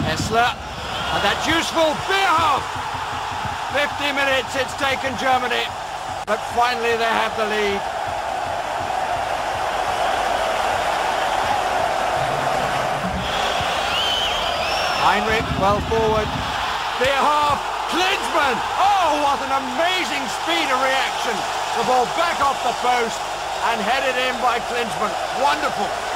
Hessler, and that's useful. Bierhoff! 50 minutes it's taken Germany, but finally they have the lead. Heinrich well forward. Bierhoff, Klinsmann! Oh, what an amazing speed of reaction. The ball back off the post and headed in by Klinsmann. Wonderful.